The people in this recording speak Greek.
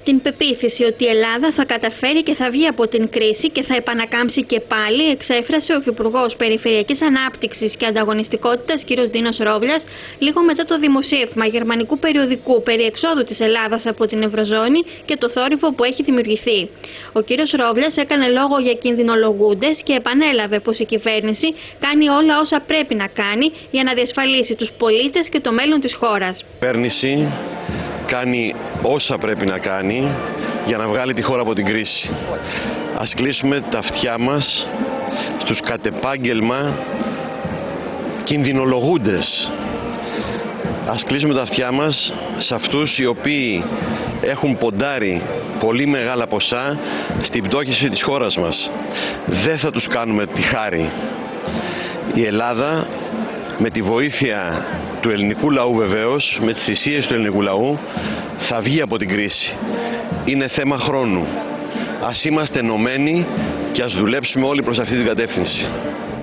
Την πεποίθηση ότι η Ελλάδα θα καταφέρει και θα βγει από την κρίση και θα επανακάμψει και πάλι εξέφρασε ο Υφυπουργός Περιφερειακής Ανάπτυξης και Ανταγωνιστικότητας κ. Δίνος Ρόβλιας λίγο μετά το δημοσίευμα γερμανικού περιοδικού περί εξόδου της Ελλάδας από την Ευρωζώνη και το θόρυβο που έχει δημιουργηθεί. Ο κ. Ρόβλιας έκανε λόγο για κινδυνολογούντες και επανέλαβε πως η κυβέρνηση κάνει όλα όσα πρέπει να κάνει για να διασφαλίσει τους πολίτες και το μέλλον της χώρας. Κάνει όσα πρέπει να κάνει για να βγάλει τη χώρα από την κρίση. Ας κλείσουμε τα αυτιά μας στους κατ' επάγγελμα κινδυνολογούντες. Ας κλείσουμε τα αυτιά μας σε αυτούς οι οποίοι έχουν ποντάρει πολύ μεγάλα ποσά στην πτώχευση της χώρας μας. Δεν θα τους κάνουμε τη χάρη. Η Ελλάδα, με τη βοήθεια του ελληνικού λαού βεβαίως, με τις θυσίες του ελληνικού λαού, θα βγει από την κρίση. Είναι θέμα χρόνου. Ας είμαστε ενωμένοι και ας δουλέψουμε όλοι προς αυτή την κατεύθυνση.